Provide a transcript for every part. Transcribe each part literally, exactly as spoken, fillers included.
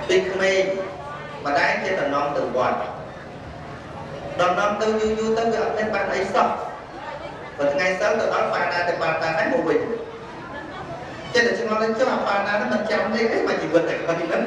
ពីក្មេងម្ដាយចេះតែនាំទៅវត្តដល់នាំទៅយូរយូរទៅវាអត់មានបានអីសោះបើថ្ងៃសិលទៅដល់បានតែបានតែហ្នឹងមកវិញចេះតែឆ្ងល់ទៅចុះអាបានណាមិនចាំទេអីមកជីវិតតែគាត់ហ្នឹង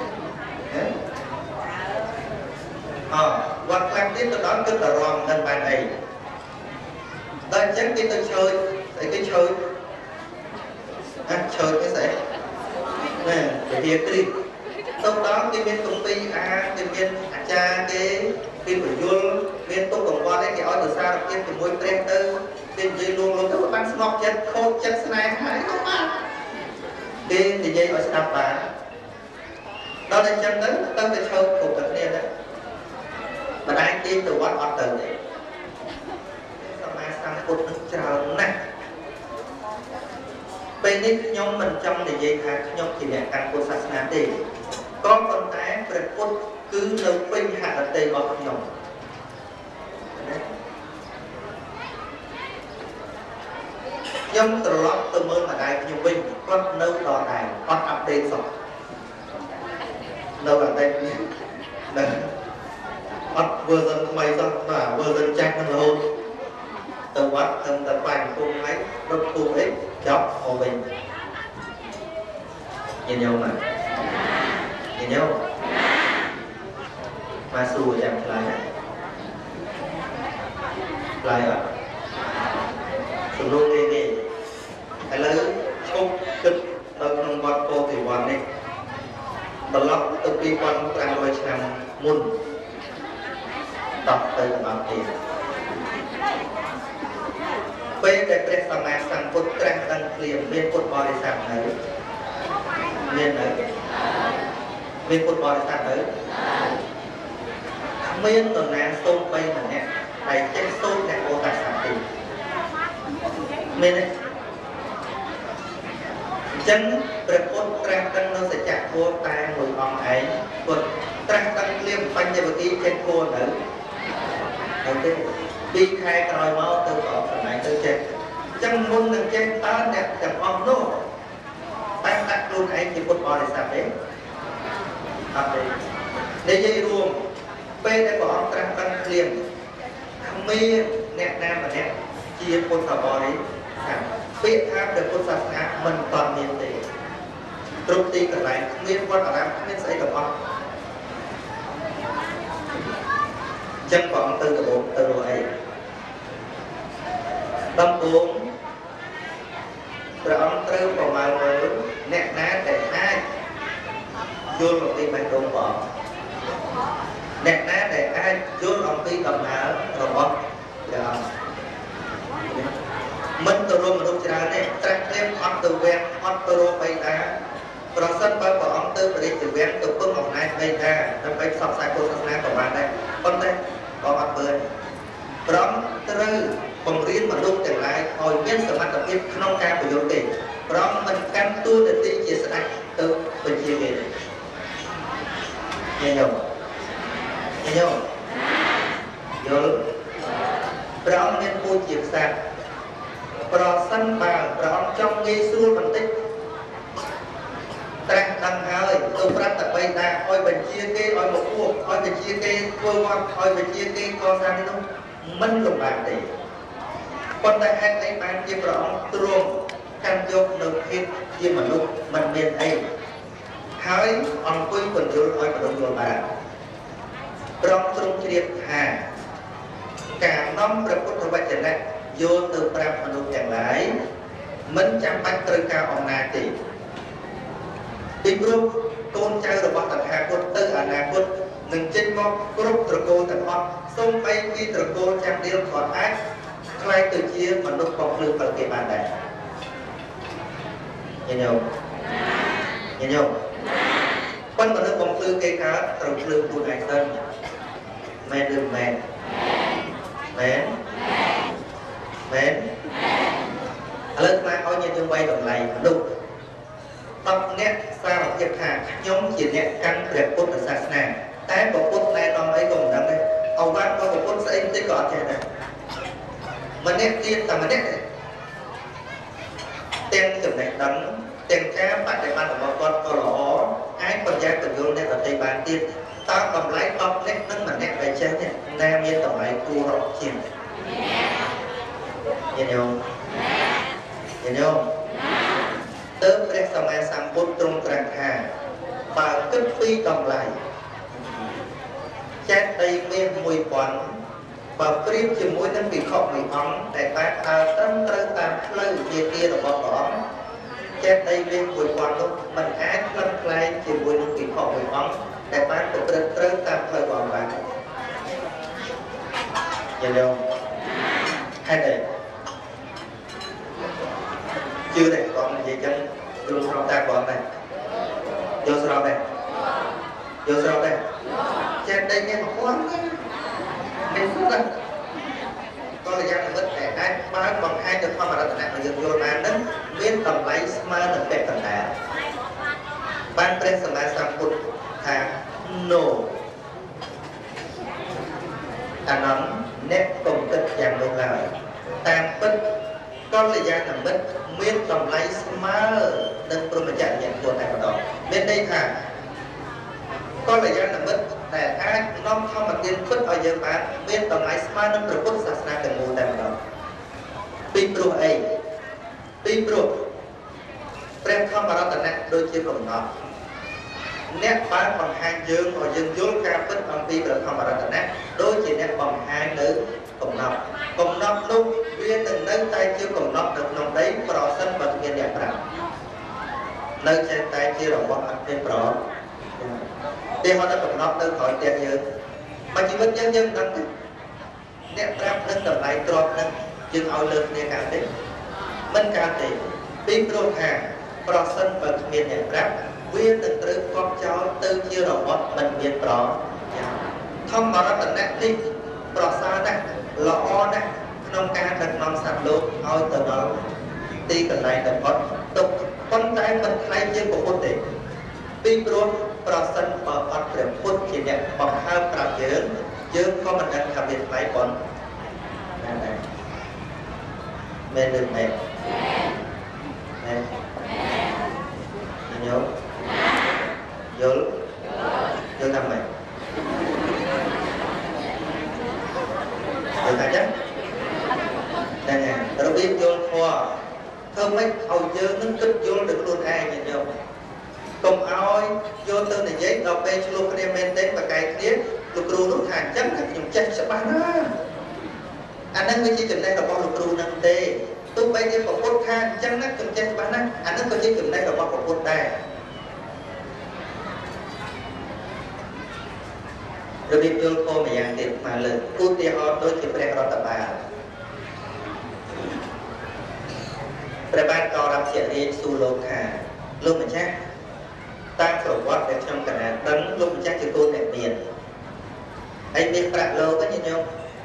អវត្តខ្លះទៀតទៅដល់គិតតែរំមិនបានអីដល់អញ្ចឹងគេទៅឈើស្អីគេឈើអាឈើគេស្អីណែវិទ្យាគ្រីតទៅដល់គេមានទំពីអាគេមានអាចារ្យគេគេបញ្យលមានទុកកង្វល់ឯងគេឲ្យទៅសារភាពជាមួយព្រះទៅគេនិយាយលួងលួងទៅបានស្ងប់ចិត្តខូចចិត្តស្នេហ៍ហើយក៏បានគេនិយាយឲ្យស្ដាប់បានដល់តែអញ្ចឹងទៅទៅទៅឈើគ្រប់តែគ្នាទៅម្ដាយគេទៅវត្តអត់ទៅទេសម្មាសម្ពុទ្ធនឹងច្រើនណាស់ពេលនេះខ្ញុំមិនចង់និយាយថាខ្ញុំជាអ្នកកាន់ពុទ្ធសាសនាទេក៏ប៉ុន្តែព្រះពុទ្ធគឺនៅពេញហឫទ័យរបស់ខ្ញុំខ្ញុំត្រឡប់ទៅមើលម្ដាយខ្ញុំវិញគាត់នៅដល់ដែរអត់អាប់ដេតសោះនៅដល់តែនេះអត់ version ថ្មីសោះបាទ version ចាស់នឹងរហូតទៅវត្តទៅតែបាញ់គុំហើយរត់ទូអីចប់មកវិញញញោមញញោមមកសួរយ៉ាងខ្លះខ្លះអត់សំណួរនេះនេះឥឡូវឈប់គិតនៅក្នុងវត្តពោធិវត្តនេះត្រឡប់ទៅពីរពាន់ប្រាំរយឆ្នាំមុនតបទៅដល់ទៀតពេលដែលព្រះសម្មាសម្ពុទ្ធត្រាស់ដឹងភ្លាមមានពុទ្ធបរិស័ទនៅមាននៅមានពុទ្ធបរិស័ទនៅមាននរណាសូមបីម្នាក់ដែលចេះសូមអ្នកអូតាសាទីមានទេអញ្ចឹងព្រះពុទ្ធត្រាស់ដឹងនៅសច្ចធម៌តែមួយអង្គឯងពុទ្ធត្រាស់ដឹងភ្លាមបញ្ញវគិចេះធម៌នៅនៅទេពីខែក្រោយមកទៅក៏សម្ដែងទៅចេះអញ្ចឹងមុននឹងចេះតើអ្នកទាំងអស់នោះតែដាក់ខ្លួនឯងជាពុទ្ធបរិស័ទទេអត់ទេនិយាយរួមពេលដែលព្រះអង្គត្រាស់ដឹងភ្លាមគ្មានអ្នកណាម្នាក់ជាពុទ្ធបរិស័ទពាក្យថាព្រះពុទ្ធសាសនាមិនតន់មានទេគ្រប់ទីកន្លែងគ្មានវត្តអារាមគ្មានស្អីទាំងអស់ចឹងព្រះអង្គទៅទៅទៅរកអីដំបូងព្រះអង្គត្រូវប្រមាណមើលអ្នកណាដែលអាចយល់អំពីបេះដូងព្រះអង្គអ្នកណាដែលអាចយល់អំពីដំណើររបស់ព្រះអង្គមិនទៅរកមនុស្សច្រើនទេត្រាស់ព្រាមអត់ទៅវែងអត់ទៅរកបៃតាប្រសិនបើព្រះអង្គទៅបរិទ្ធិវែងទៅពឹងអំណាចបៃតាដើម្បីផ្សព្វផ្សាយពុទ្ធសាសនាក៏បានដែរប៉ុន្តែក៏អត់ពើព្រះអង្គត្រូវបង្រៀនមនុស្សទាំងឡាយឲ្យមានសមត្ថភាពក្នុងការប្រយុទ្ធទេព្រះអង្គមិនកាន់តួនាទីជាស្ដេចទៅបញ្ជាគេញញោមញញោមយល់ព្រះអង្គមានពូជជាក្សត្រប្រសិនបើព្រះអង្គចង់ងាយស្រួលបន្តិចត្រាស់ដឹងហើយទៅប្រាប់តបៃតាឲ្យបញ្ជាគេឲ្យមកពោះឲ្យបញ្ជាគេធ្វើវត្តឲ្យបញ្ជាគេកសាងនេះនោះមិនលំបាកទេប៉ុន្តែហេតុអីបានជាព្រះអង្គទ្រង់កាន់យកនៅភាពជាមនុស្សមិនមានអីហើយអង្គុយពន្យល់ឲ្យមនុស្សយល់បានព្រះអង្គទ្រង់ជ្រាបថាការនាំព្រះពុទ្ធវចនៈយកទៅប្រាប់មនុស្សទាំងឡាយមិនចាំបាច់ត្រូវការអំណាចទេពីព្រោះកូនចៅរបស់តថាគតទៅអនាគតនឹងចេញមកគ្រប់ត្រកូលទាំងអស់សូម្បីពីត្រកូលចាំដៀលក៏អាចខ្លាយទៅជាមនុស្សបំភ្លឺប្រគេបានដែរញញោមញញោមប៉ុន្តែមនុស្សបំភ្លឺគេកើតត្រូវភ្លឺខ្លួនឯងសិនមែនឬមិនមែនមែនមែនឥឡូវខ្លះឲ្យញាតិញោមបីតម្លៃមនុស្សតបអ្នកសារភាពថាខ្ញុំជាអ្នកកាន់ព្រះពុទ្ធសាសនាតែព្រះពុទ្ធណែនាំអីក៏មិនដឹងដែរអវត្តរបស់ព្រះពុទ្ធស្អីបន្តិចក៏អត់ចេះដែរម្នាក់ទៀតតែម្នាក់ទាំងចំណេះដឹងទាំងការបដិបត្តិរបស់គាត់ក៏ល្អអាចបញ្ជាក់បញ្យល់អ្នកដទៃតីបានទៀតតើតម្លៃដប់នេះនឹងម្នាក់ដែលចេះនេះណាមានតម្លៃគួររកជាងញាតិញោមញាតិញោមទើបព្រះសម្មាសម្ពុទ្ធទ្រង់ត្រាស់ថាបើគិតពីតម្លៃចេតិយមានមួយពាន់បើប្រៀបជាមួយនឹងភិក្ខុមួយអង្គដែលបានដើរត្រឹមត្រូវតាមផ្លូវជាទារបស់ព្រះអង្គចេតិយមានមួយពាន់នោះមិនអាចផ្លឹងផ្លែងជាមួយនឹងភិក្ខុមួយអង្គដែលបានប្រព្រឹត្តត្រូវតាមផ្លូវរបស់បានញាតិញោមហេតុអីជឿតែគាត់និយាយចឹងយល់ស្របតែគាត់ដែរយល់ស្របដែរយល់ស្របដែរចេតិយមានមួយពាន់មានស្គាល់ក៏យ៉ាងនិមិត្តតែអាចបើបង្ហាញទៅធម្មរតនៈរបស់យើងយល់បាននឹងមានតម្លៃស្មើនឹងពាក្យកណ្ដាលបានព្រះសម្មាសម្ពុទ្ធថា no អានំអ្នកកុំគិតយ៉ាងនោះឡើយតាមពិតកល្យាណមិត្តមានតម្លៃស្មើនឹងព្រហ្មចរិយាគុណតែម្ដងមានន័យថាកល្យាណមិត្តដែលអាចនាំធម្មទានពិតឲ្យយើងបានមានតម្លៃស្មើនឹងព្រះពុទ្ធសាសនាទាំងមូលតែម្ដងពីព្រោះអីពីព្រោះព្រះធម្មរតនៈដូចជាកំណត់អ្នកបានបង្ហាញយើងឲ្យយើងយល់ការពិតអំពីព្រះធម្មរតនៈដូចជាអ្នកបង្ហាញនៅកំណត់កំណត់នោះវានឹងនៅតែជាកំណត់នៅក្នុងដីប្រសិនបើគ្មានអ្នកប្រាប់នៅចេះតែជារបស់អត់មានប្រអប់ទេហត់តែកំណត់នៅក្រោយផ្ទះយើងបើជីវិតយើងយើងដឹងទេអ្នកប្រាប់នឹងតម្លៃទ្រព្យនឹងយើងឲ្យលើគ្នាកើតទេមិនកើតទេពីព្រោះថាប្រសិនបើគ្មានអ្នកប្រាប់វានឹងត្រូវកប់ចោលទៅជារបស់មិនមានប្រយោជន៍ធម្មរតនៈនេះប្រសើរណាស់ល្អណាស់ក្នុងការដឹកនាំសត្វលោកឲ្យទៅដល់ទីកន្លែងដែលអត់ទុកប៉ុន្តែមិនថ្លៃជាងពុទ្ធទេពីព្រោះប្រសិនបើអត់ព្រះពុទ្ធជាអ្នកបង្ហើបប្រាប់យើងយើងក៏មិនដឹងថាវាថ្លៃប៉ុណ្ណាដែរមែនឬមែនមែនញោមយល់យល់ថាម៉េចយល់ថាចឹងហ្នឹងហើយរបៀបយល់ធម៌ធ្វើម៉េចឲ្យយើងនឹងគិតយល់ទៅខ្លួនឯងញោមកុំឲ្យយកទៅនិយាយដល់ពេលឆ្លោះគ្នាមែនទេបកែកគ្នាលោកគ្រូនោះថាអញ្ចឹងខ្ញុំចេះច្បាស់ណាស់អាហ្នឹងវាជាចំណេះរបស់លោកគ្រូហ្នឹងទេទោះបីជាប្រពុតថាអញ្ចឹងណាខ្ញុំចេះច្បាស់ណាស់អាហ្នឹងក៏ជាចំណេះរបស់ប្រពុតដែររបៀបយល់ធម៌ម្យ៉ាងទៀតមកលើឧទាហរណ៍ដូចជាព្រះរដ្ឋបាលព្រះបាទកោរពជារាជស៊ូលោកថាលោកម្ចាស់តាមប្រវត្តិដែលខ្ញុំកណាដឹងលោកម្ចាស់ជាកូនអ្នកមានហើយមានប្រាក់លោកហ្នឹងញោម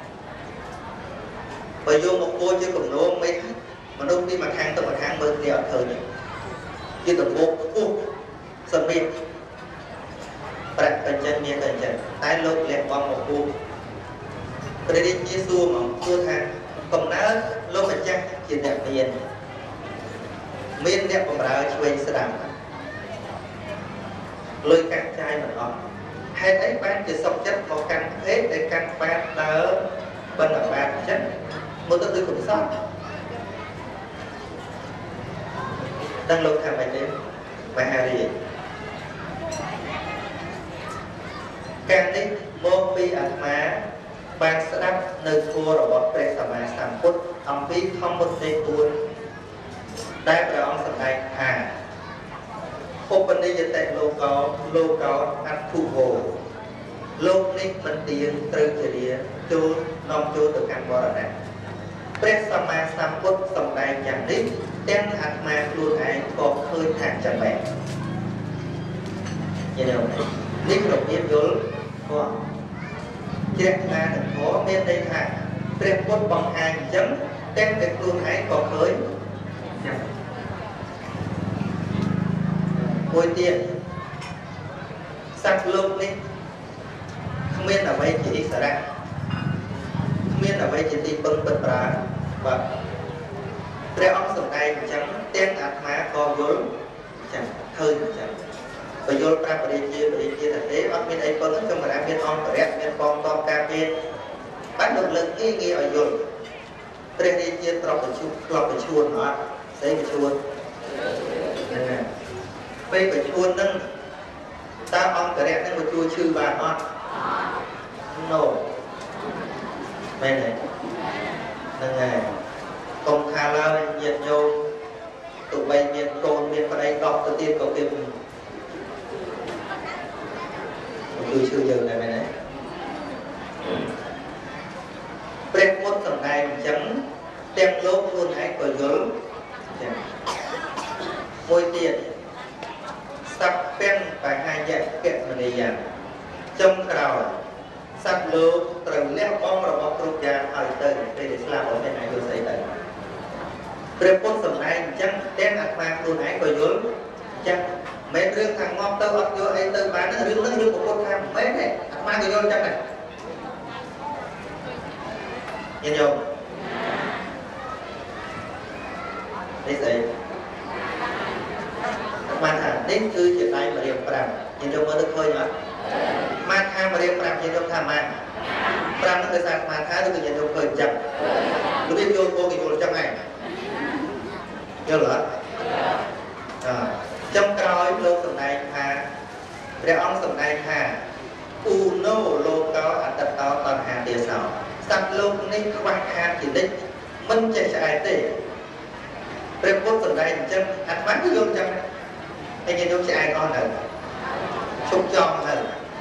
បើយកមកគួរជាគំនោមមិនមនុស្សពីមួយខាងទៅមួយខាងមើលគ្នាអត់ឃើញជាដំបូកខ្ពស់សម្រាប់ប្រាក់តែចឹងមានតែចឹងតែលោកលះបង់មកគូព្រះរាជាសួរមកសួរថាកំណើតលោកម្ចាស់ជាអ្នកមានមានអ្នកបម្រើឆ្វេងស្ដាំលុយកាក់ចាយមិនអស់ហេតុអីបានជាសុខចិត្តមកកាន់ភេទដែលកាន់បាតដើរបណ្ឌបាតចឹងមើលទៅដូចកំសត់ដឹងលោកថាម៉េចទេមហារាជការនេះមកពីអាត្មាបានស្ដាប់នៅធម៌របស់ព្រះសម្មាសម្ពុទ្ធអំពីធម្មទេសពួនដែលព្រះអង្គសម្ដែងថាឧបនិយតិលោកោលោកោអត្ថុហោលោកនេះមិនទៀងត្រូវជារាចូលនាំចូលទៅកាន់បរណៈព្រះសម្មាសម្ពុទ្ធសម្ដែងយ៉ាងនេះទាំងអាត្មាខ្លួនឯងក៏ឃើញថាចាំមែនយល់ទេនេះរបៀបយល់គាត់ជ្រះថ្លានឹងធម៌មានន័យថាព្រះពុទ្ធបង្ហាញអញ្ចឹងទាំងតែខ្លួនឯងក៏ឃើញចាំមួយទៀតសត្វលោកនេះគ្មានអ្វីជាឥស្សរៈគ្មានអ្វីជាទីពឹងពិតប្រាកដបាទព្រះអង្គសម្ដែងអញ្ចឹងទាំងអាត្មាក៏យល់អញ្ចឹងឃើញអញ្ចឹងបញ្យល់ប្រាប់បរិជាបរិជាថាទេអត់មានអីប៉ុណ្ណឹងខ្ញុំមិនមានអង្គរៈមានកងតបការពារបានលោកលើកងាយងាយឲ្យយល់ព្រះរាជាត្រប់បញ្ជូនក្លប់បញ្ជូនអត់ស្អីបញ្ជូនហ្នឹងហើយពេលបញ្ជូនហ្នឹងតើអង្គរៈហ្នឹងមកជួយឈឺបានអត់ no មែនទេហ្នឹងហើយកុំថាឡើយញាតិញោមទោះបីមានកូនមានប្តីដប់ទៅទៀតក៏គេជួយឈឺយើងដែរមែនទេព្រះពុទ្ធសម្ដែងអញ្ចឹងទាំងលោកខ្លួនឯងក៏យល់ចឹងមួយទៀតសព្វពេនបហយៈកមនីយៈចុងក្រោយសត្វលោកត្រូវលះបង់របស់គ្រប់យ៉ាងឲ្យទៅពេលដែលស្លាប់អត់មានអាយុស្អីទៅព្រះពុទ្ធសម្ដែងអញ្ចឹងទាំងអាត្មាខ្លួនឯងក៏យល់ចឹងមិនរឿងខាងងាប់ទៅអត់យកអីទៅបានរឿងហ្នឹងរឿងពុទ្ធថាមិនមែនទេអាត្មាក៏យល់ចឹងដែរញញោមនេះស្អីអាត្មាថានេះគឺជាដៃមរៀបប្រាំញញោមមើលទៅឃើញអត់ម៉ាត់ថាមរៀបប្រាំញញោមថាម៉ាត់ប្រាំហ្នឹងដោយសារអាត្មាថាឬក៏ញញោមឃើញចឹងរបៀបយល់ពោគេយល់ចឹងឯងយល់អត់អឺចំក្រោយលោកសម្ដែងថាព្រះអង្គសម្ដែងថាឧណោលោកោអត្តតោតណ្ហាទេសោសត្វលោកនេះខ្វះខាតជានិច្ចមិនចេះឆ្អែតទេព្រះពុទ្ធសម្ដែងអញ្ចឹងអាត្មាក៏យល់អញ្ចឹងតែគេយកឆ្អែតអស់ទៅឈប់ចំទៅហ៎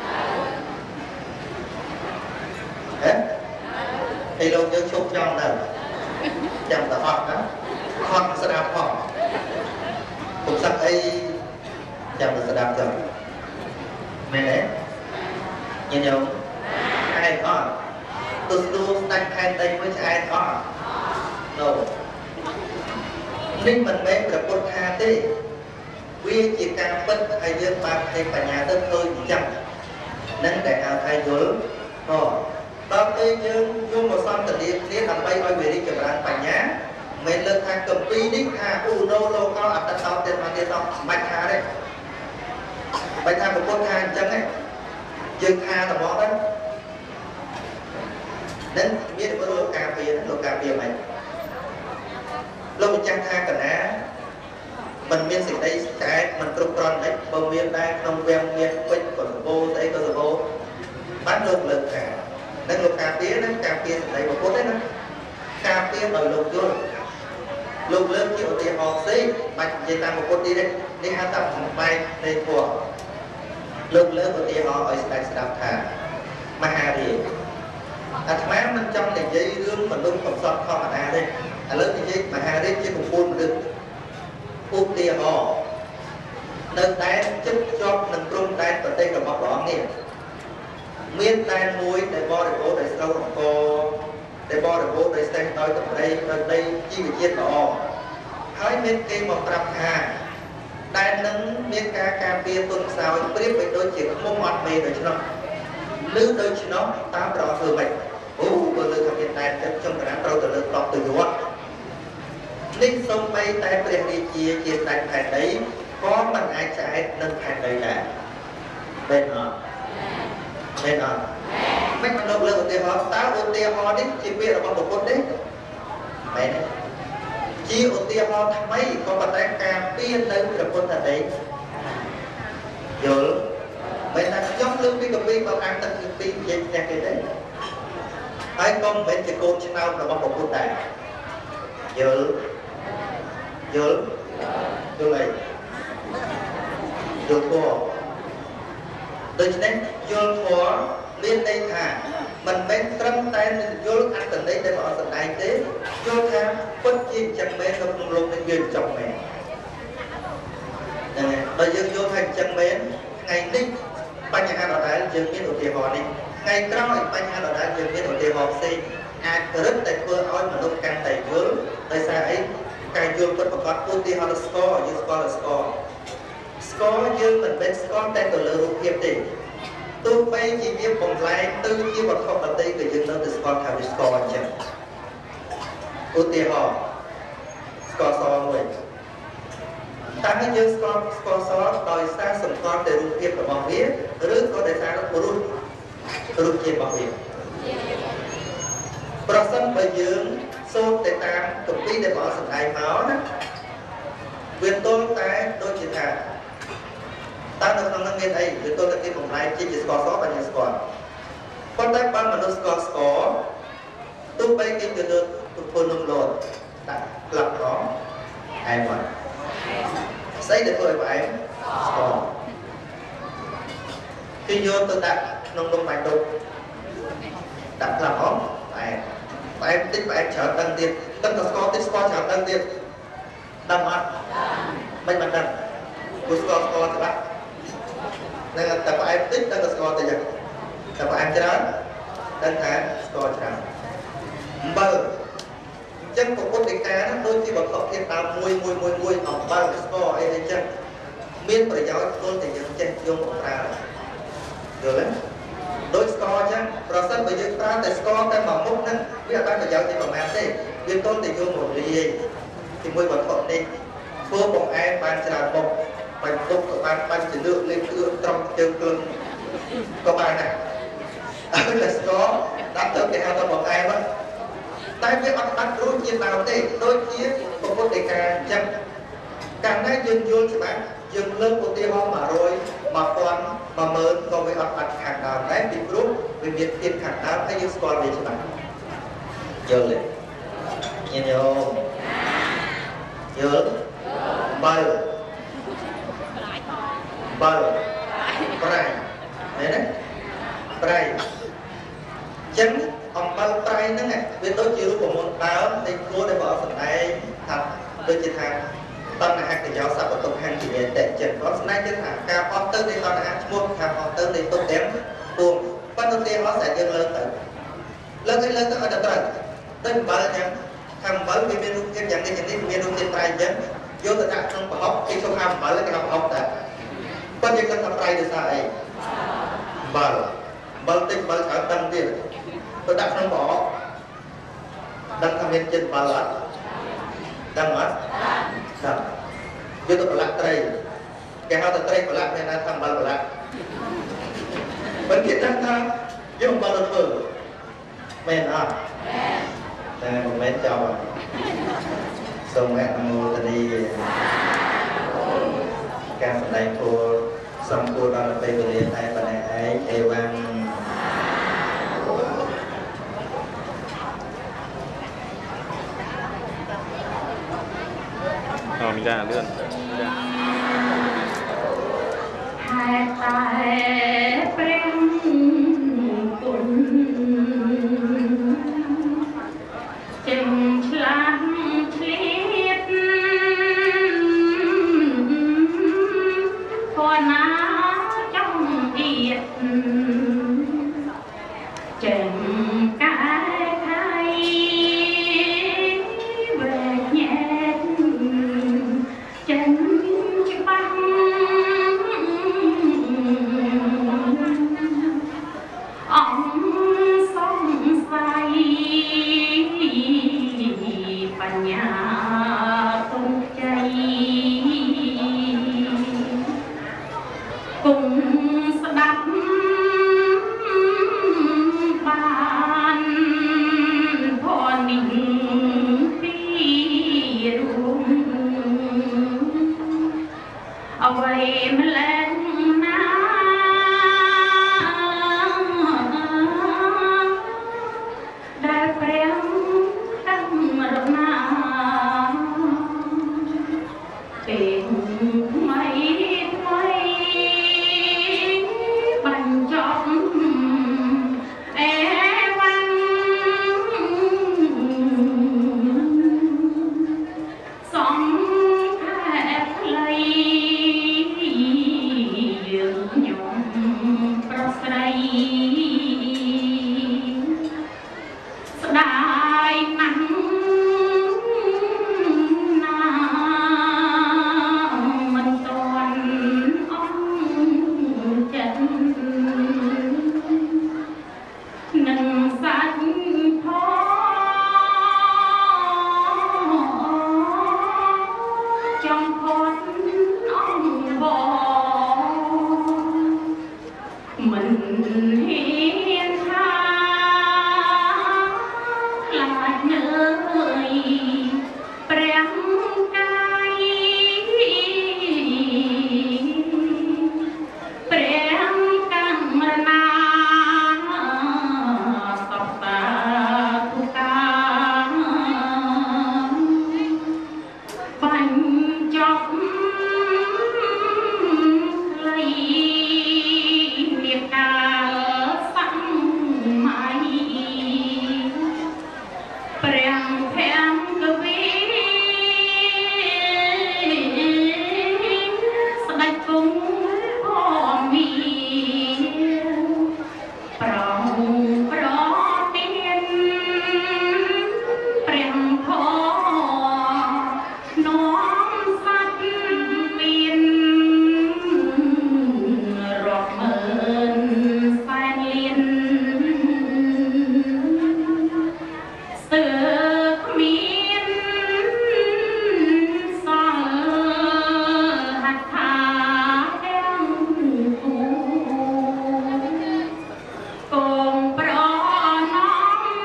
ហើយលោកយកឈប់ចំទៅចាំទៅអត់ណាខត់ស្ដាប់ផងពុកសឹកអីចាំទៅស្ដាប់ចុះមែនទេញញោមឆ្អែតអត់ទៅស្ទូស្ដាច់ខែដីមួយឆ្អែតអត់នោះនេះមិនមែនព្រះពុទ្ធថាទេវាជាការពិតហើយយើងបានផ្លេចបញ្ញាទៅឃើញអញ្ចឹងនឹងដែលហៅថាយល់ក៏ដល់ពេលយើងយកមកសន្ទនាគ្នាដើម្បីឲ្យវារីកចម្រើនបញ្ញាមិនលើកថាកម្ពីនេះថាឧណោលោកោអត្តតោទេមកទៀតដល់មិនបាច់ថាទេបាច់ថាប្រពុតថាអញ្ចឹងទេយើងថាតែមកទៅនឹងមានពលលោកការពារលោកការពារមិនលោកម្ចាស់ថាកណាมันមានសេចក្តីឆ្កែมันគ្រប់គ្រាន់ទេបើមានដែរក្នុងវាំងមានពេជ្រក៏សម្បូរស្អីក៏សម្បូរបានលោកលើកថានឹងលោកការពារនឹងការពារសេចក្តីប្រពុតទេណាការពារដោយលោកយល់លោកលើកជាឧទាហរណ៍ផ្សេងបាច់និយាយតាមពុទ្ធនេះនេះហៅថាបំបែកនៃធម៌លោកលើកឧទាហរណ៍ឲ្យស្ដាប់ស្ដាប់ថាមហារាជអាត្មាមិនចង់និយាយរឿងមនុស្សកំសត់ធម្មតាទេឥឡូវនិយាយមហារាជជាកំពូលមនុស្សឧទាហរណ៍នៅដែនជិតជាប់នឹងព្រំដែនប្រទេសរបស់ព្រះអង្គនេះមានដែនមួយដែលបរិបូរណ៍ដោយស្រូវអង្គដែលបរិបូរណ៍ដោយស្ទះដោយទឹកដីដោយដីជីវជាតិល្អហើយមានគេមកប្រាប់ថាដែននឹងមានការការពារទុនខ្សោយប្រៀបបីដូចជាខ្មុំអត់មេដូច្នោះឬដូច្នោះតាមប្រអធ្វើម៉េចអូបើលើថាមានដែនចិត្តចំកណ្ដាលត្រូវទៅលើតបទៅយត់នេះសូម្បីតែព្រះរាជាជាស្ដេចផែនដីក៏មិនអាចឆ្អែតនឹងផែនដីដែរមែនអត់មែនអត់មិនមកលោកលើឧទាហរណ៍តើឧទាហរណ៍នេះជាពាក្យរបស់ពុទ្ធទេមែនទេជាឧទាហរណ៍ថ្មីក៏ប៉ុន្តែការពារនៅព្រះពុទ្ធដីយល់មិនថាខ្ញុំលើកពីកពីបើអានទឹកពីនិយាយផ្ទះគេទេហើយក៏មិនមែនជាកូនឆ្នោតរបស់ពុទ្ធដែរយល់យល់យល់អីយល់ធម៌ដូច្នេះយល់ធម៌មានន័យថាមិនមែនត្រឹមតែយល់អត្ថន័យដែលព្រះអង្គសម្ដែងទេយល់ថាពិតជាអញ្ចឹងមែននៅក្នុងលោកនេះវាអញ្ចឹងមែនហ្នឹងហើយបើយើងយល់ថាអញ្ចឹងមែនថ្ងៃនេះបញ្ហាដដែលយើងមានឧទាហរណ៍នេះថ្ងៃក្រោយបញ្ហាដដែលយើងមានឧទាហរណ៍ផ្សេងអាចរឹតតែធ្វើឲ្យមនុស្សកាន់តែយល់ដោយសារអីការយល់ពិតប្រាកដឧទាហរណ៍ស្គរយើងស្គាល់ស្គរស្គរយើងមិនមែនស្គាល់តែទៅលើរូបភាពទេទោះបីជាវាបំលែងទៅជាវត្ថុដទៃក៏យើងនៅតែស្គាល់ថាវាស្គរអញ្ចឹងឧទាហរណ៍ស្គរសមួយតាំងឲ្យយើងស្គាល់ស្គាល់សដោយសារសម្គាល់ទៅរូបភាពរបស់វាឬក៏ដោយសាររូបរូបជាតិរបស់វាប្រសិនបើយើងសូត្រទៅតាមគម្ពីរដែលព្រះសម្ដែងមកណាវាទល់តែដូចជាថាតើនៅក្នុងនោះមានអីវាទល់តែគេបំលែងជាតិជាស្ករសបានយើងស្គាល់ប៉ុន្តែបើមនុស្សស្គាល់ស្ករទោះបីគេទៅលើទុភនំលោតដាក់ក្លាប់ផងឯងមកស្អីដែលធ្វើឲ្យផ្អែមស្ករគេយកទៅដាក់ក្នុងនំបាញ់ទុកដាក់ក្លាប់ផងផ្អែមផ្អែមតិចផ្អែមច្រើនដឹងទៀតទឹកក៏ស្ករតិចស្ករច្រើនដឹងទៀតដឹងអត់មិនមិនដឹងព្រោះស្ករស្ករច្បាស់នឹងតែផ្អែមតិចដឹងតែស្ករតិចតែផ្អែមច្រើនដឹងថាស្ករច្រើនអំបិលអញ្ចឹងពុទ្ធដីកាដូចជាវត្ថុធាតុដើមមួយមួយមួយមួយអំបិលស្ករអីអញ្ចឹងមានប្រយោជន៍ខ្លួនតែយើងចេះយកមកប្រើយល់ទេដូចស្ករអញ្ចឹងប្រសិនបើយើងប្រើតែស្ករតែមួយមុខហ្នឹងវាអត់បានប្រយោជន៍ទេប្រហែលទេវាទល់តែយកមកលាយជាមួយវត្ថុនេះធ្វើបង្អែមបានច្រើនមុខបាញ់ទុកក៏បានបាញ់ជំនឿលេខគ្រឿងត្រង់ជើងខ្លួនក៏បានដែរអើតែស្ករដាក់ទៅគេហៅថាបង្អែមតែវាអត់បាត់រសជាតិដើមទេដូចជាពុទ្ធដីកាអញ្ចឹងកាលណាយើងយល់ច្បាស់យើងលើកឧទាហរណ៍មួយរយ 1000 10000ក៏វាអត់បាត់ខាងដើមដែរពីព្រោះវាមានធាតុខាងដើមហើយយើងស្គាល់វាច្បាស់យល់ទេញញោមយល់បើបើប្រៃមែនទេប្រៃអញ្ចឹងអំបិលប្រៃហ្នឹងវាដូចជារូបមន្តដើមនៃគួរដែលព្រះអង្គសម្ដែងថាដូចជាថាតណ្ហាកយោសពតុខੰជាតេចិត្តព្រះសម្ដែងថាការអត់ទៅនៃតណ្ហាឈ្មោះថាអត់ទៅនៃទុកទាំងពួងប៉ុន្តែទេអត់តែយើងលើកទៅលើកឲ្យលើកទៅអត់ត្រូវតែអំបិលអញ្ចឹងខាងអំបិលវាមានរូបភាពយ៉ាងនេះយ៉ាងនេះមានរូបភាពប្រៃអញ្ចឹងយកទៅដាក់ក្នុងប្រហុកគេចូលខាងអំបិលគេហៅប្រហុកតែប៉ុន្តែយើងគិតថាប្រៃដោយសារអីអំបិលអំបិលតិចអំបិលច្រើនដឹងទៀតទៅដាក់ក្នុងប្រហុកដឹងថាមានចិត្តអំបិលអត់ដឹងអត់ដឹងយកទៅប្រឡាក់ត្រីគេហៅថាត្រីប្រឡាក់មានថាអំបិលប្រឡាក់ប៉ុន្តែគេដឹងថាយកអំបិលទៅធ្វើមែនអត់តែមិនមែនចោលសូមអនុមោទនាការសម្ដែងធម៌សំគួរដល់ពេលវេលាតែប៉ុណ្ណេះឯងអេវ៉ាំងอ๋อมีได้เลื่อนแต่เปรี้ยงตุนจึงฉลาดเฉลียดพอน้าจ้องเดียดเจ็บกายไทยแหวกแยกเจ็บจะบังอ่อนสงสัยปัญญาตกใจกุงสดับบานพอนิ่งปีรุงเอาไว้แมลงน้ำได้เปรี้ยงตั้งรถน้ำเป็นไม่ไม่บัญช mình hiên tha lại nơi prem cay prem căng na sập ta tu ca bánh chọc lấy miệt cả sẵn mãi prem prem cơ vi sạch cung có mi prong pro tiên prem thọน้อมสัตว์เวียนรอบเมินแฟนเลียนเสือเมียนสอนหัตถาแก้งกูโกงปรน้อง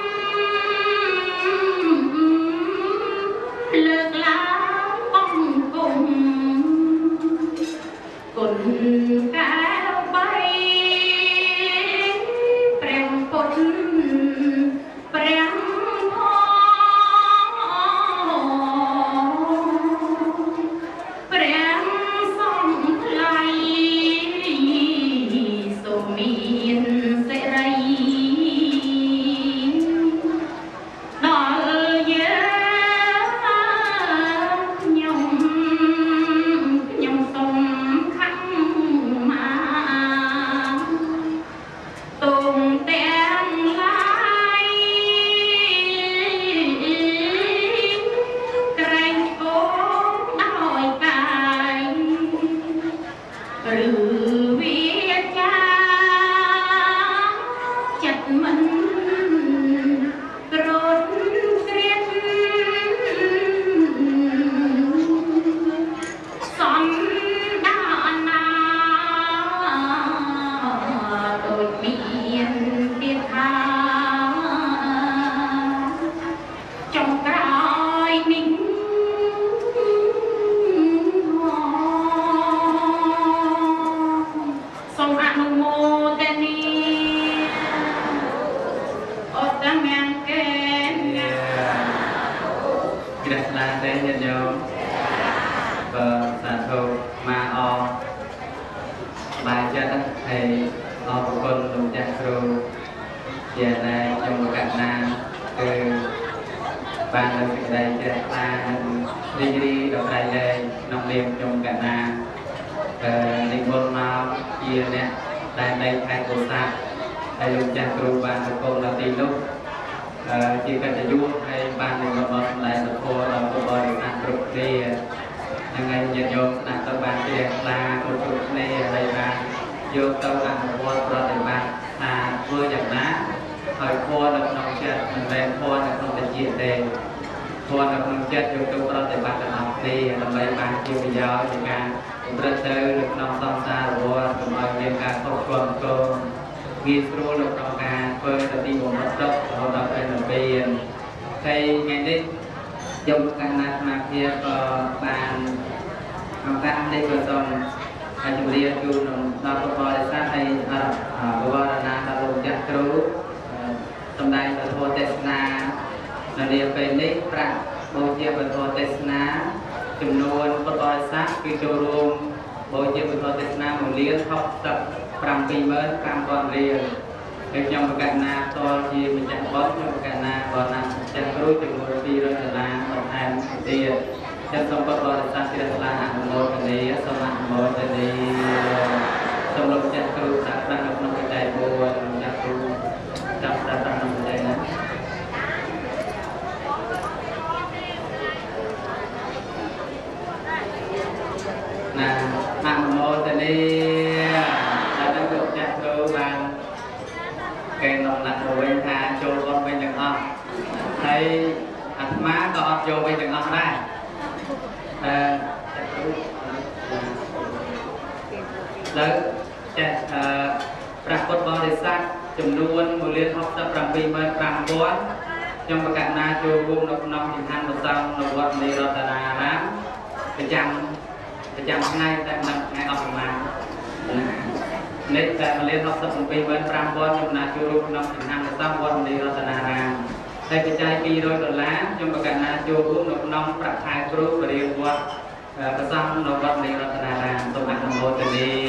เลิกลาป้องกุมกุนแก้วใบเปรียงปนเปรียงทองเปรียงส่องไหลสุมีนเสรี đòi nhớ nhung nhung sông khăn mà tùng đen lai cành cố đòi cài rừ viết cha chặt mình rốt riết xóm đà na đôi miền biệt tha trong cõi mình sông An Mô tên đi ở ta mang kén Kira là đây nhân dấu và sản thụ mà o bài chất thầy o của con lục chắc ru giờ này trong một cạnh na từ ban đầu từ đây cho ta đi đi đầu đây đây nông liêm trong cạnh na đi môn mau chia nè đây đây hai cô sa thầy lục chắc ru ban của con là tí lúc chỉ cầnจะยุ่งให้บ้านในระบบหลายตัวเราก็บริการกรุบเรียยังไงยันโยมนักตบานเรียกลากรุบเรียอะไรบ้างโยมตบานวัดประดิบัติตาเพื่ออย่างนั้นคอยพอนักน้องเชิดมันแรงพอนักน้องเป็นจีเตงพอนักน้องเชิดโยมตบประดิบัติน้องเรียทำไมบางทีวิยาวอย่างการประเสริฐนักน้องสองสาววัดทำไมเรียนการควบคุมตัวมีครูนักน้องการเพื่อจะตีบมัดตบเราเราเป็นนักเรียนใครไงดิยมการนัดมาเพียก็บานเอาการได้ก็ต้องการจุเรียนอยู่นเราก็บริษัทในบวรนาตาลุจักรูสมัยประโทเทศนาเราเรียนเป็นนิปราโบเจียประโทเทศนาจำนวนบริษัทคือโจรมโบเจียประโทเทศนาหมู่เลี้ยงท็อปสับปรำปีเมื่อการก่อนเรียนในยมประกันนาตัวที่มันจะบอสยมประกันนาก่อนนั้นจะรู้จำนวนปีเรื่องนาตอนแทนเดียจะสมบูรณ์บริษัทที่ได้ลาหันโมกันนี้สมัครโมกันนี้สมรภูจะครูสักตั้งกับน้องใจบัวจะครูจับตั้งน้องใจนะนะหันโมกันนี้เราได้ดูจะครูบางเกณฑ์ลงหลักโมเวนทาโจลงไปหนึ่งอ่ะให้อัตมาก็อัดโยไปหนึ่งอ่ะได้แล้วจะប្រាពុតបរិស័ទចំនួនមួយលានហកសិបប្រាំពីរម៉ឺនប្រាំពាន់ខ្ញុំប្រកាសណាចូលរួមនៅក្នុងចង្ហាន់ប្រសងនៅវត្តមនីរតនារាមប្រចាំប្រចាំថ្ងៃតែមិនថ្ងៃអស់ប្រមាណនេះតែមួយលានហកសិបប្រាំពីរម៉ឺនប្រាំពាន់ខ្ញុំណាចូលរួមក្នុងចង្ហាន់ប្រសងវត្តមនីរតនារាមហើយបច្ច័យពីររយដុល្លារខ្ញុំប្រកាសណាចូលរួមនៅក្នុងប្រាក់ខែគ្រូបរិយាវត្តប្រសងនៅវត្តមនីរតនារាមសូមអនុមោទនា